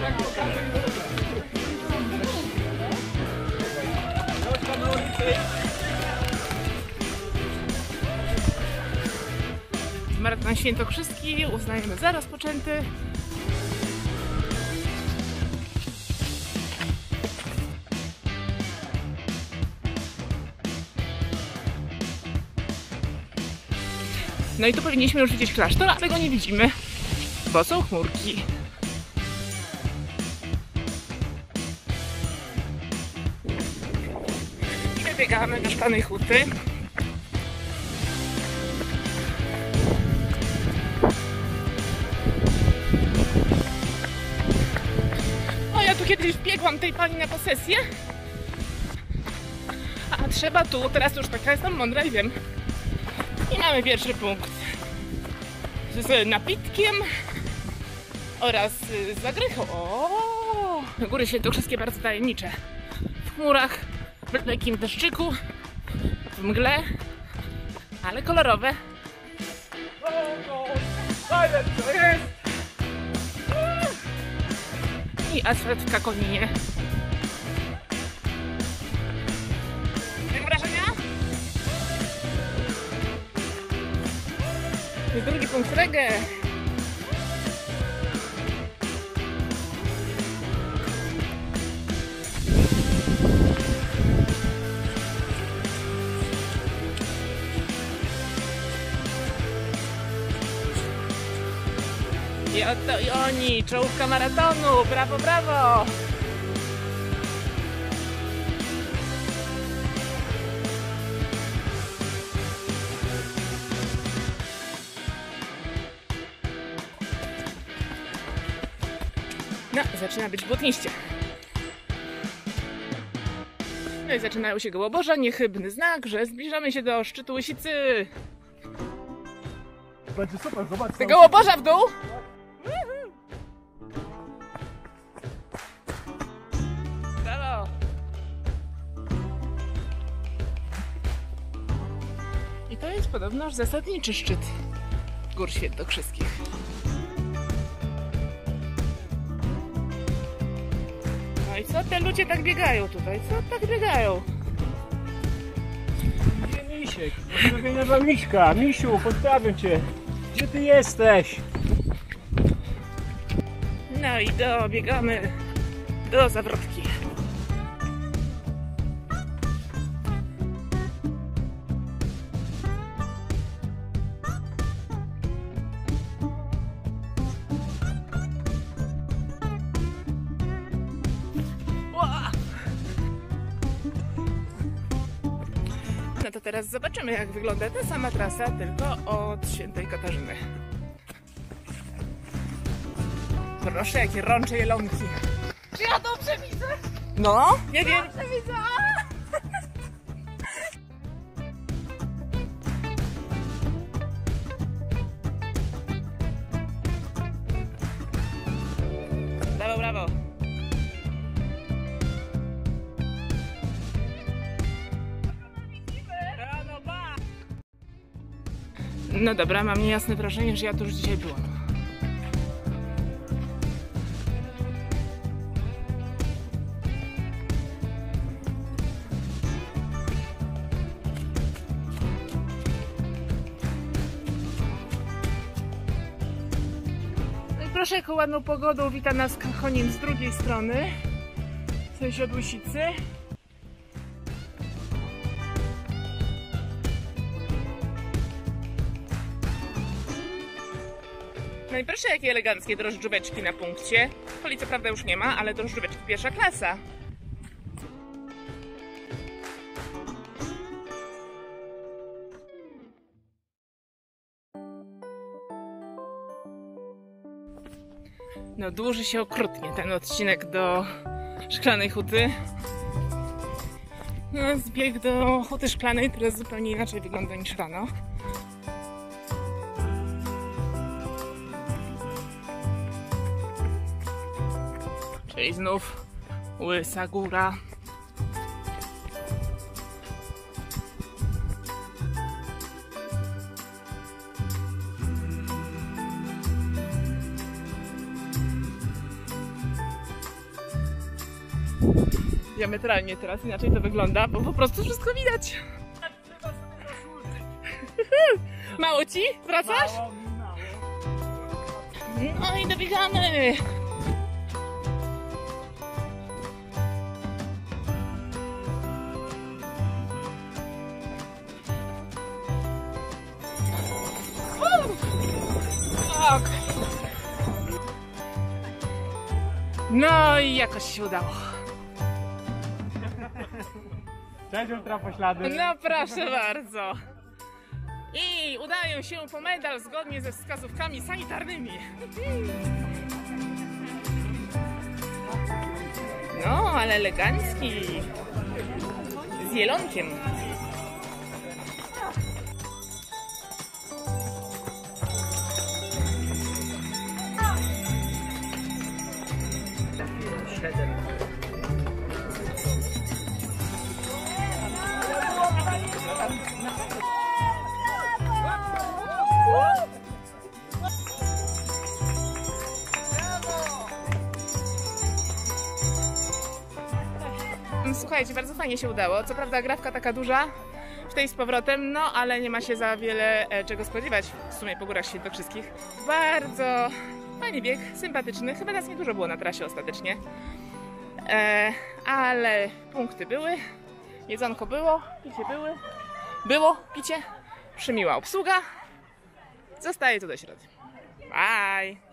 Maraton Świętokrzyski uznajemy za rozpoczęty. No i tu powinniśmy już widzieć klasztor, ale go nie widzimy, bo są chmurki. I wybiegamy do Szklanej Huty. O, ja tu kiedyś wbiegłam tej pani na posesję. A trzeba tu, teraz już taka jestem mądra i wiem. I mamy pierwszy punkt z napitkiem oraz z zagrechą. O, góry świętokrzyskie bardzo tajemnicze. W chmurach, w lekkim deszczyku, w mgle, ale kolorowe. I asfalt w Kakoninie. Jak wrażenia? I drugi punkt reggae. I oto i oni, czołówka maratonu, brawo, brawo! No, zaczyna być błotniście. No i zaczynają się Gołoborza, niechybny znak, że zbliżamy się do szczytu Łysicy. Będzie super, zobacz. Te Gołoborza w dół! Brawo! I to jest podobno już zasadniczy szczyt Gór Świętokrzyskich. No i co te ludzie tak biegają tutaj? Co tak biegają? Gdzie Misiek? Pozdrowienia dla Miśka. Misiu, pozdrawiam cię. Gdzie ty jesteś? No i dobiegamy do zawrotki. No to teraz zobaczymy, jak wygląda ta sama trasa, tylko od Świętej Katarzyny. Proszę, jakie rącze jelonki. Czy ja dobrze widzę? No, nie wiem. Dobrze widzę! Brawo, brawo. No dobra, mam niejasne wrażenie, że ja tu już dzisiaj byłam. No i proszę, jaką ładną pogodą wita nas Kakonin z drugiej strony, w sensie od Łysicy. No i proszę, jakie eleganckie drożdżóweczki na punkcie. Poli co prawda już nie ma, ale drożdżóweczki pierwsza klasa. No dłuży się okrutnie ten odcinek do Szklanej Huty. No zbieg do Huty Szklanej teraz zupełnie inaczej wygląda niż rano. Czyli znów Łysa Góra. Diametralnie teraz inaczej to wygląda, bo po prostu wszystko widać. Mało ci? Wracasz? Mało mi mało. No i dobiegamy. Okej. No i jakoś się udało. Cześć, ultrapoślady. No proszę bardzo. I udają się po medal zgodnie ze wskazówkami sanitarnymi. No, ale elegancki. Z jelonkiem. Słuchajcie, bardzo fajnie się udało. Co prawda grafka taka duża, w tej z powrotem, no ale nie ma się za wiele czego spodziewać w sumie po Górach Świętokrzyskich. Bardzo fajny bieg, sympatyczny. Chyba nas niedużo było na trasie ostatecznie. Ale punkty były, jedzonko było, picie było picie, przymiła obsługa. Zostaje to do środy. Bye!